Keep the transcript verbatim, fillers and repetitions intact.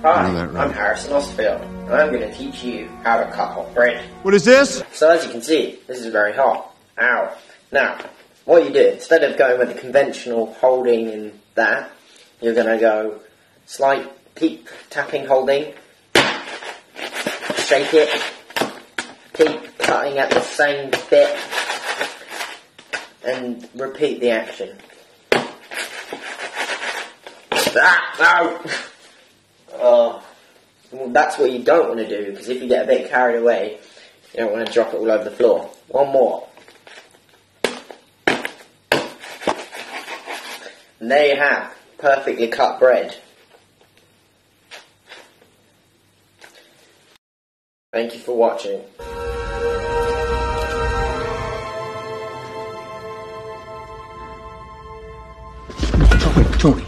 Hi, I'm Harrison Ostfield, and I'm going to teach you how to cut hot bread. What is this? So as you can see, this is very hot. Ow. Now, what you do, instead of going with the conventional holding and that, you're going to go slight, keep tapping, holding, shake it, keep cutting at the same bit, and repeat the action. Ah, no! Oh, well, that's what you don't want to do, because if you get a bit carried away, you don't want to drop it all over the floor. One more. And there you have perfectly cut bread. Thank you for watching. Tony, Tony.